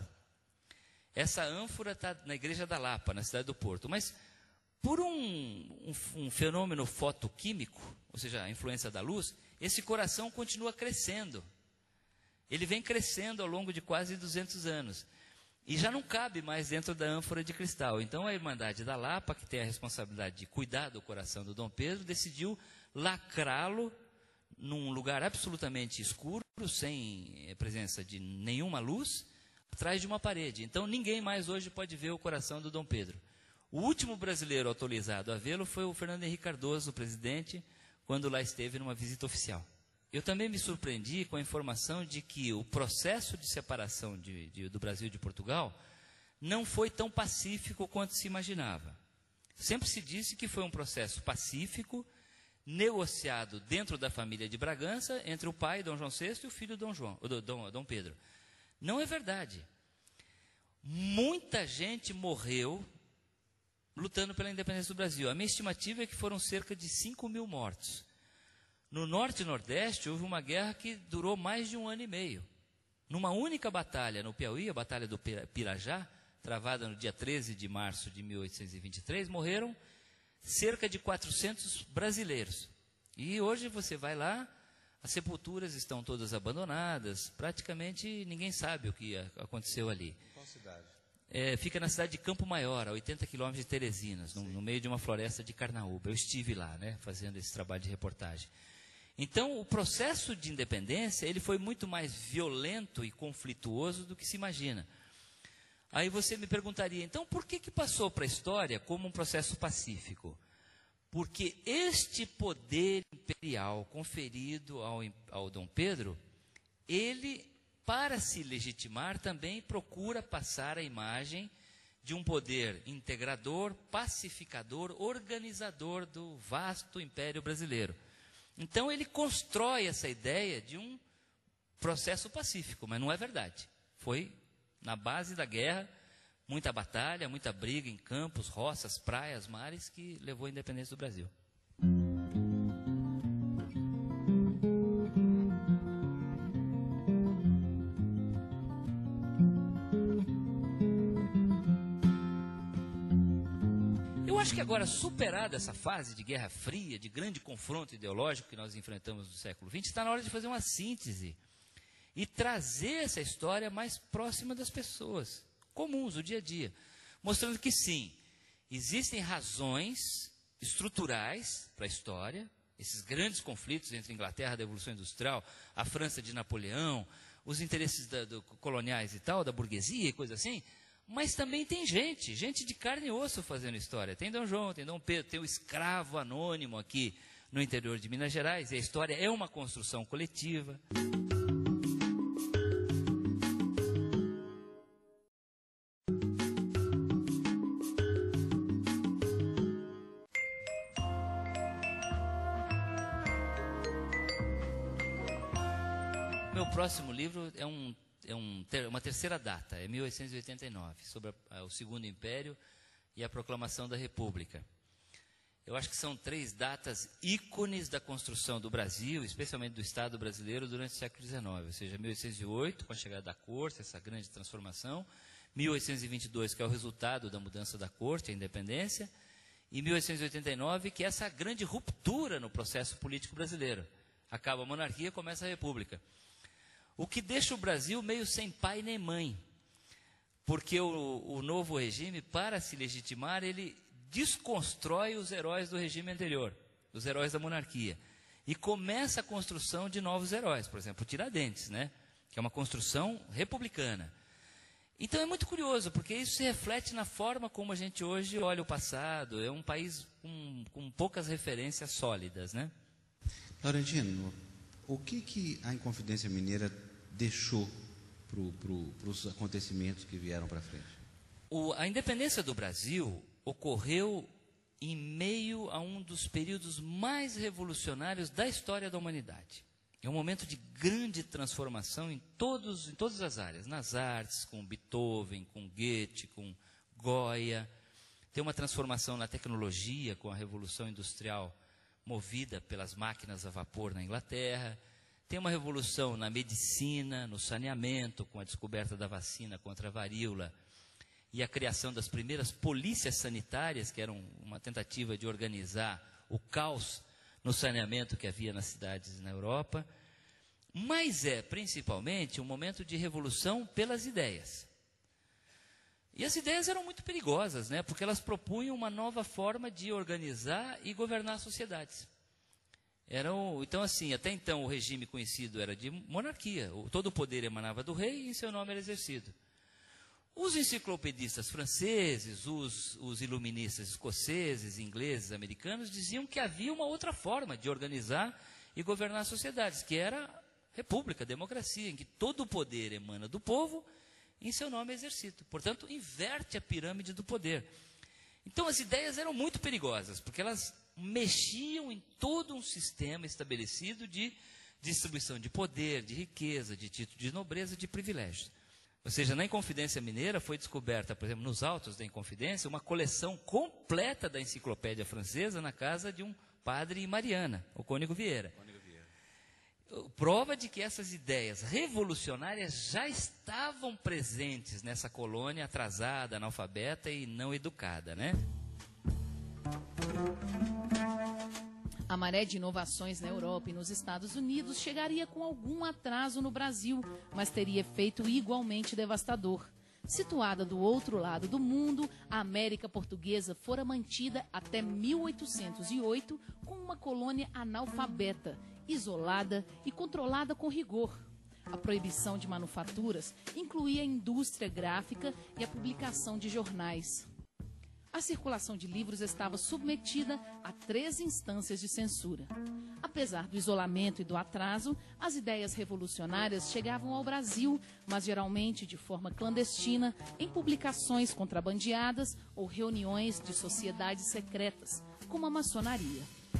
Essa ânfora está na Igreja da Lapa, na cidade do Porto. Mas, por um, um, um fenômeno fotoquímico, ou seja, a influência da luz, esse coração continua crescendo. Ele vem crescendo ao longo de quase duzentos anos. E já não cabe mais dentro da ânfora de cristal. Então a Irmandade da Lapa, que tem a responsabilidade de cuidar do coração do Dom Pedro, decidiu lacrá-lo num lugar absolutamente escuro, sem presença de nenhuma luz, atrás de uma parede. Então ninguém mais hoje pode ver o coração do Dom Pedro. O último brasileiro autorizado a vê-lo foi o Fernando Henrique Cardoso, o presidente, quando lá esteve numa visita oficial. Eu também me surpreendi com a informação de que o processo de separação de, de, do Brasil e de Portugal não foi tão pacífico quanto se imaginava. Sempre se disse que foi um processo pacífico, negociado dentro da família de Bragança, entre o pai, Dom João sexto, e o filho, Dom, João, Dom, Dom Pedro. Não é verdade. Muita gente morreu lutando pela independência do Brasil. A minha estimativa é que foram cerca de cinco mil mortos. No Norte e Nordeste, houve uma guerra que durou mais de um ano e meio. Numa única batalha no Piauí, a Batalha do Pirajá, travada no dia treze de março de mil oitocentos e vinte e três, morreram cerca de quatrocentos brasileiros. E hoje você vai lá, as sepulturas estão todas abandonadas, praticamente ninguém sabe o que aconteceu ali. Qual cidade? É, fica na cidade de Campo Maior, a oitenta quilômetros de Teresinas, no, no meio de uma floresta de carnaúba. Eu estive lá, né, fazendo esse trabalho de reportagem. Então, o processo de independência, ele foi muito mais violento e conflituoso do que se imagina. Aí você me perguntaria, então, por que que passou para a história como um processo pacífico? Porque este poder imperial conferido ao, ao Dom Pedro, ele, para se legitimar, também procura passar a imagem de um poder integrador, pacificador, organizador do vasto Império Brasileiro. Então ele constrói essa ideia de um processo pacífico, mas não é verdade. Foi na base da guerra, muita batalha, muita briga em campos, roças, praias, mares, que levou à independência do Brasil. Eu acho que agora, superada essa fase de Guerra Fria, de grande confronto ideológico que nós enfrentamos no século vinte, está na hora de fazer uma síntese e trazer essa história mais próxima das pessoas, comuns, do dia a dia, mostrando que sim, existem razões estruturais para a história, esses grandes conflitos entre a Inglaterra da Revolução Industrial, a França de Napoleão, os interesses da, do, coloniais e tal, da burguesia e coisa assim. Mas também tem gente, gente de carne e osso fazendo história. Tem Dom João, tem Dom Pedro, tem o escravo anônimo aqui no interior de Minas Gerais. E a história é uma construção coletiva. Meu próximo livro é um É um, uma terceira data, é mil oitocentos e oitenta e nove, sobre a, o Segundo Império e a Proclamação da República. Eu acho que são três datas ícones da construção do Brasil, especialmente do Estado brasileiro, durante o século dezenove. Ou seja, mil oitocentos e oito, com a chegada da Corte, essa grande transformação. mil oitocentos e vinte e dois, que é o resultado da mudança da Corte, a independência. em mil oitocentos e oitenta e nove, que é essa grande ruptura no processo político brasileiro. Acaba a monarquia, começa a república. O que deixa o Brasil meio sem pai nem mãe, porque o, o novo regime, para se legitimar, ele desconstrói os heróis do regime anterior, os heróis da monarquia, e começa a construção de novos heróis, por exemplo, o Tiradentes, né? Que é uma construção republicana. Então é muito curioso, porque isso se reflete na forma como a gente hoje olha o passado. É um país com, com poucas referências sólidas, né? Laurentino, o que, que a Inconfidência Mineira deixou para os acontecimentos que vieram para frente? O, a independência do Brasil ocorreu em meio a um dos períodos mais revolucionários da história da humanidade. É um momento de grande transformação em, todos, em todas as áreas, nas artes, com Beethoven, com Goethe, com Goya. Tem uma transformação na tecnologia, com a Revolução Industrial movida pelas máquinas a vapor na Inglaterra. Tem uma revolução na medicina, no saneamento, com a descoberta da vacina contra a varíola e a criação das primeiras polícias sanitárias, que eram uma tentativa de organizar o caos no saneamento que havia nas cidades na Europa. Mas é, principalmente, um momento de revolução pelas ideias. E as ideias eram muito perigosas, né? Porque elas propunham uma nova forma de organizar e governar sociedades. Eram, então, assim, até então o regime conhecido era de monarquia. O, todo o poder emanava do rei e em seu nome era exercido. Os enciclopedistas franceses, os, os iluministas escoceses, ingleses, americanos, diziam que havia uma outra forma de organizar e governar sociedades, que era república, democracia, em que todo o poder emana do povo e em seu nome é exercido. Portanto, inverte a pirâmide do poder. Então, as ideias eram muito perigosas, porque elas mexiam em todo um sistema estabelecido de distribuição de poder, de riqueza, de título de nobreza, de privilégios. Ou seja, na Inconfidência Mineira foi descoberta, por exemplo, nos autos da Inconfidência, uma coleção completa da enciclopédia francesa na casa de um padre em Mariana, o Cônego Vieira. Cônego Vieira. Prova de que essas ideias revolucionárias já estavam presentes nessa colônia atrasada, analfabeta e não educada, né? A maré de inovações na Europa e nos Estados Unidos chegaria com algum atraso no Brasil, mas teria efeito igualmente devastador. Situada do outro lado do mundo, a América Portuguesa fora mantida até mil oitocentos e oito como uma colônia analfabeta, isolada e controlada com rigor. A proibição de manufaturas incluía a indústria gráfica e a publicação de jornais. A circulação de livros estava submetida a três instâncias de censura. Apesar do isolamento e do atraso, as ideias revolucionárias chegavam ao Brasil, mas geralmente de forma clandestina, em publicações contrabandeadas ou reuniões de sociedades secretas, como a maçonaria.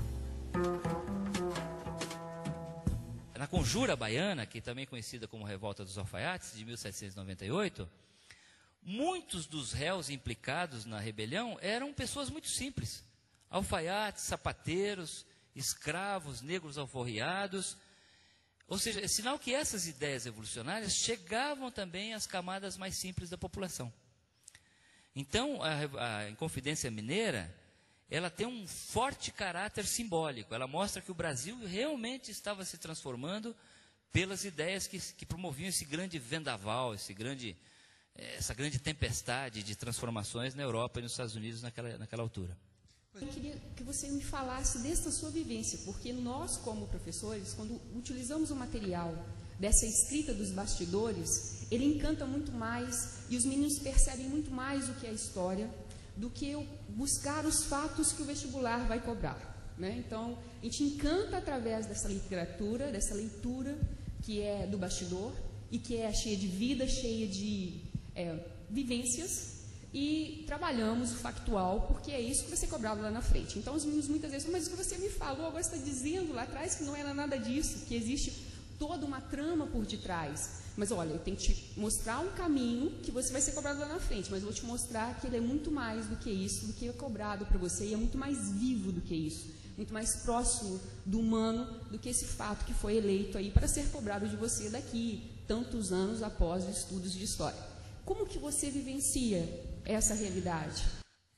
Na Conjura Baiana, que também é conhecida como Revolta dos Alfaiates, de mil setecentos e noventa e oito, muitos dos réus implicados na rebelião eram pessoas muito simples. Alfaiates, sapateiros, escravos, negros alforriados. Ou seja, é sinal que essas ideias revolucionárias chegavam também às camadas mais simples da população. Então, a, a Inconfidência Mineira, ela tem um forte caráter simbólico. Ela mostra que o Brasil realmente estava se transformando pelas ideias que, que promoviam esse grande vendaval, esse grande... essa grande tempestade de transformações na Europa e nos Estados Unidos naquela, naquela altura. Eu queria que você me falasse dessa sua vivência, porque nós, como professores, quando utilizamos o material dessa escrita dos bastidores, ele encanta muito mais e os meninos percebem muito mais o que é história do que eu buscar os fatos que o vestibular vai cobrar, né? Então, a gente encanta através dessa literatura, dessa leitura que é do bastidor e que é cheia de vida, cheia de É, vivências, e trabalhamos o factual, porque é isso que vai ser cobrado lá na frente. Então, os meninos muitas vezes falam, mas o que você me falou, agora está dizendo lá atrás que não era nada disso, que existe toda uma trama por detrás. Mas olha, eu tenho que te mostrar um caminho que você vai ser cobrado lá na frente, mas eu vou te mostrar que ele é muito mais do que isso, do que é cobrado para você, e é muito mais vivo do que isso, muito mais próximo do humano do que esse fato que foi eleito aí para ser cobrado de você daqui tantos anos após os estudos de história. Como que você vivencia essa realidade?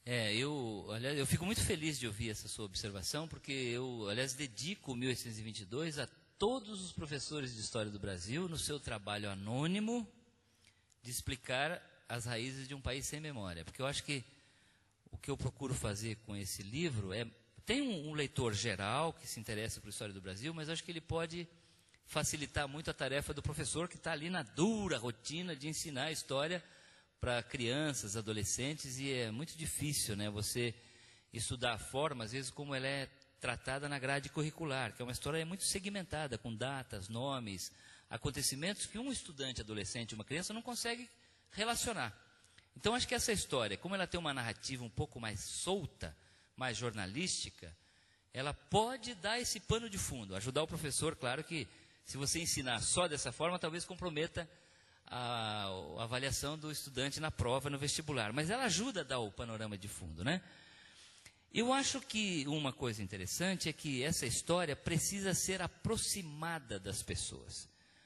É, eu, aliás, eu fico muito feliz de ouvir essa sua observação, porque eu, aliás, dedico mil oitocentos e vinte e dois a todos os professores de História do Brasil no seu trabalho anônimo de explicar as raízes de um país sem memória. Porque eu acho que o que eu procuro fazer com esse livro é... Tem um, um leitor geral que se interessa por História do Brasil, mas eu acho que ele pode facilitar muito a tarefa do professor que está ali na dura rotina de ensinar a história para crianças, adolescentes, e é muito difícil, né, você estudar a forma, às vezes, como ela é tratada na grade curricular, que é uma história muito segmentada, com datas, nomes, acontecimentos que um estudante adolescente, uma criança, não consegue relacionar. Então, acho que essa história, como ela tem uma narrativa um pouco mais solta, mais jornalística, ela pode dar esse pano de fundo, ajudar o professor. Claro que, se você ensinar só dessa forma, talvez comprometa A, a avaliação do estudante na prova, no vestibular, mas ela ajuda a dar o panorama de fundo, né? Eu acho que uma coisa interessante é que essa história precisa ser aproximada das pessoas.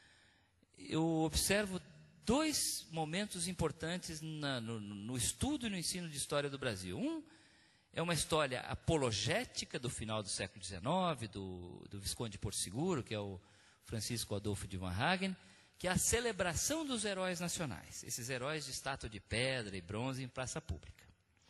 Eu observo dois momentos importantes na, no, no estudo e no ensino de história do Brasil. Um é uma história apologética do final do século dezenove, do, do Visconde de Porto Seguro, que é o Francisco Adolfo de Van Hagen, que é a celebração dos heróis nacionais, esses heróis de estátua de pedra e bronze em praça pública.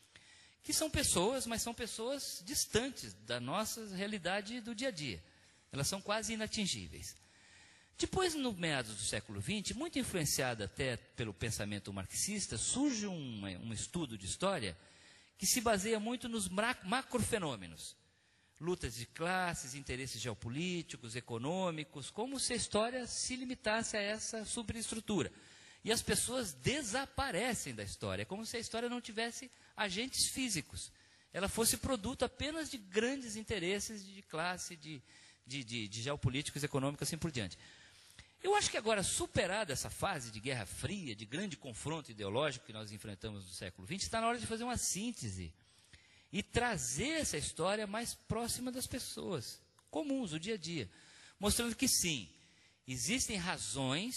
Que são pessoas, mas são pessoas distantes da nossa realidade do dia a dia. Elas são quase inatingíveis. Depois, no meados do século vinte, muito influenciada até pelo pensamento marxista, surge um, um estudo de história que se baseia muito nos macrofenômenos. Lutas de classes, interesses geopolíticos, econômicos, como se a história se limitasse a essa superestrutura. E as pessoas desaparecem da história, como se a história não tivesse agentes físicos. Ela fosse produto apenas de grandes interesses de classe, de, de, de, de geopolíticos, econômicos, assim por diante. Eu acho que agora, superada essa fase de Guerra Fria, de grande confronto ideológico que nós enfrentamos no século vinte, está na hora de fazer uma síntese e trazer essa história mais próxima das pessoas, comuns, o dia a dia. Mostrando que sim, existem razões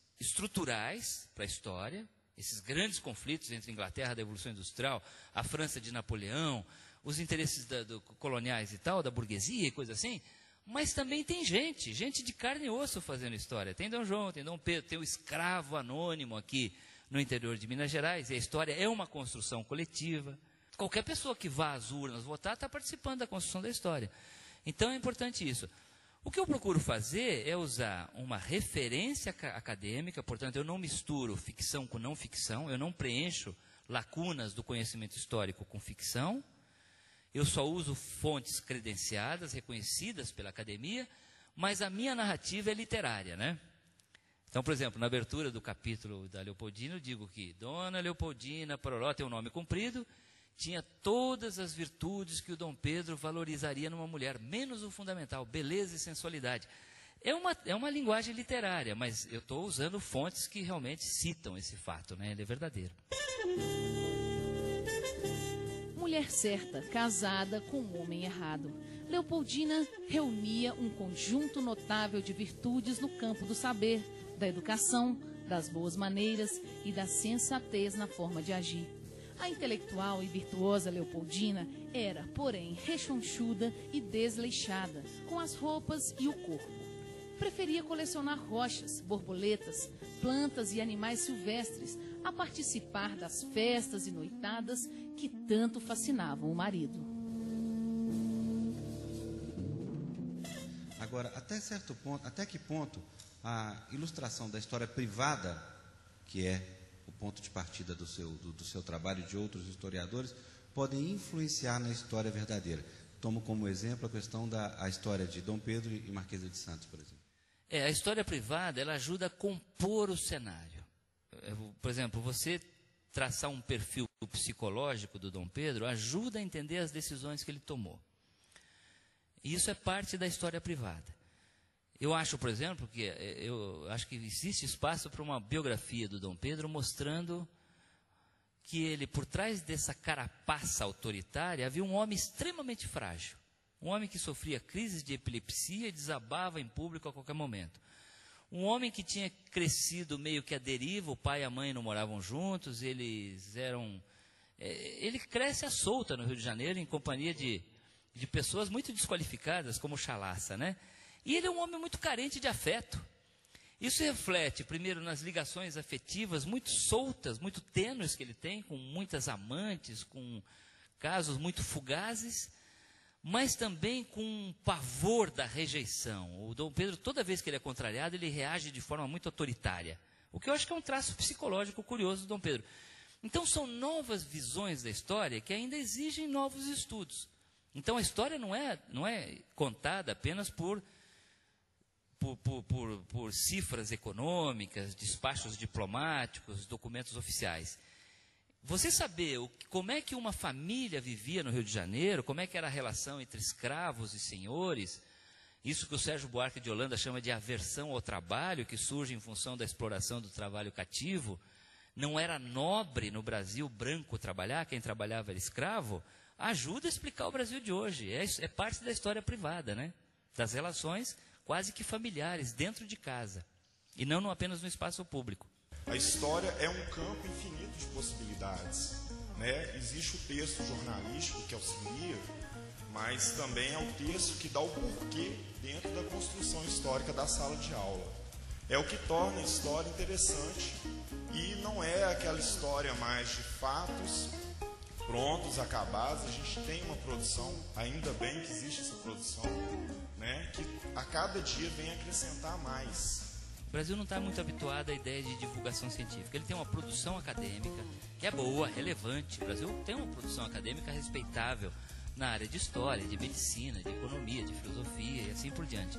estruturais para a história, esses grandes conflitos entre a Inglaterra da Revolução Industrial, a França de Napoleão, os interesses da, do, coloniais e tal, da burguesia e coisa assim, mas também tem gente, gente de carne e osso fazendo história. Tem Dom João, tem Dom Pedro, tem o escravo anônimo aqui no interior de Minas Gerais, e a história é uma construção coletiva. Qualquer pessoa que vá às urnas votar está participando da construção da história. Então é importante isso. O que eu procuro fazer é usar uma referência acadêmica, portanto eu não misturo ficção com não ficção, eu não preencho lacunas do conhecimento histórico com ficção, eu só uso fontes credenciadas, reconhecidas pela academia, mas a minha narrativa é literária, né? Então, por exemplo, na abertura do capítulo da Leopoldina, eu digo que Dona Leopoldina Pororó tem um nome comprido, tinha todas as virtudes que o Dom Pedro valorizaria numa mulher, menos o fundamental, beleza e sensualidade. É uma, é uma linguagem literária, mas eu estou usando fontes que realmente citam esse fato, né? Ele é verdadeiro. Mulher certa, casada com um homem errado. Leopoldina reunia um conjunto notável de virtudes no campo do saber, da educação, das boas maneiras e da sensatez na forma de agir. A intelectual e virtuosa Leopoldina era, porém, rechonchuda e desleixada, com as roupas e o corpo. Preferia colecionar rochas, borboletas, plantas e animais silvestres, a participar das festas e noitadas que tanto fascinavam o marido. Agora, até certo ponto, até que ponto a ilustração da história privada, que é o ponto de partida do seu, do, do seu trabalho e de outros historiadores, podem influenciar na história verdadeira? Tomo como exemplo a questão da a história de Dom Pedro e Marquesa de Santos, por exemplo. É, a história privada, ela ajuda a compor o cenário. Por exemplo, você traçar um perfil psicológico do Dom Pedro ajuda a entender as decisões que ele tomou. E isso é parte da história privada. Eu acho, por exemplo, que eu acho que existe espaço para uma biografia do Dom Pedro mostrando que ele, por trás dessa carapaça autoritária, havia um homem extremamente frágil. Um homem que sofria crises de epilepsia e desabava em público a qualquer momento. Um homem que tinha crescido meio que à deriva, o pai e a mãe não moravam juntos, eles eram é, ele cresce à solta no Rio de Janeiro, em companhia de, de pessoas muito desqualificadas, como o Chalaça, né? E ele é um homem muito carente de afeto. Isso reflete, primeiro, nas ligações afetivas muito soltas, muito tênues que ele tem, com muitas amantes, com casos muito fugazes, mas também com um pavor da rejeição. O Dom Pedro, toda vez que ele é contrariado, ele reage de forma muito autoritária, o que eu acho que é um traço psicológico curioso do Dom Pedro. Então, são novas visões da história que ainda exigem novos estudos. Então, a história não é, não é contada apenas por... Por, por, por, por cifras econômicas, despachos diplomáticos, documentos oficiais. Você saber o, como é que uma família vivia no Rio de Janeiro, como é que era a relação entre escravos e senhores, isso que o Sérgio Buarque de Holanda chama de aversão ao trabalho, que surge em função da exploração do trabalho cativo, não era nobre no Brasil branco trabalhar, quem trabalhava era escravo, ajuda a explicar o Brasil de hoje. É, é parte da história privada, né? Das relações quase que familiares, dentro de casa, e não apenas no espaço público. A história é um campo infinito de possibilidades, né? Existe o texto jornalístico que auxilia, mas também é o texto que dá o porquê dentro da construção histórica da sala de aula. É o que torna a história interessante e não é aquela história mais de fatos prontos, acabados. A gente tem uma produção, ainda bem que existe essa produção, né, que a cada dia vem acrescentar mais. O Brasil não está muito habituado à ideia de divulgação científica. Ele tem uma produção acadêmica que é boa, relevante. O Brasil tem uma produção acadêmica respeitável na área de história, de medicina, de economia, de filosofia e assim por diante.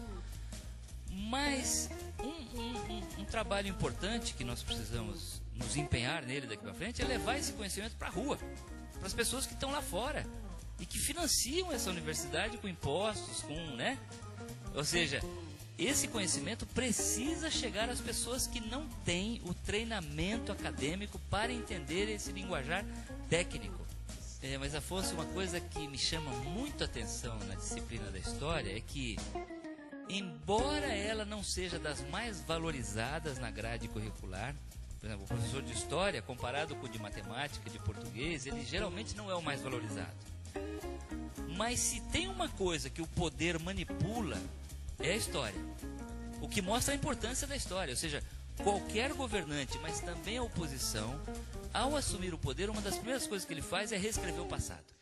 Mas um, um, um, um trabalho importante que nós precisamos nos empenhar nele daqui para frente é levar esse conhecimento para a rua, para as pessoas que estão lá fora e que financiam essa universidade com impostos, com, né? Ou seja, esse conhecimento precisa chegar às pessoas que não têm o treinamento acadêmico para entender esse linguajar técnico. É, mas, Afonso, uma coisa que me chama muito a atenção na disciplina da história é que, embora ela não seja das mais valorizadas na grade curricular, por exemplo, o professor de história, comparado com o de matemática, de português, ele geralmente não é o mais valorizado. Mas se tem uma coisa que o poder manipula, é a história. O que mostra a importância da história. Ou seja, qualquer governante, mas também a oposição, ao assumir o poder, uma das primeiras coisas que ele faz é reescrever o passado.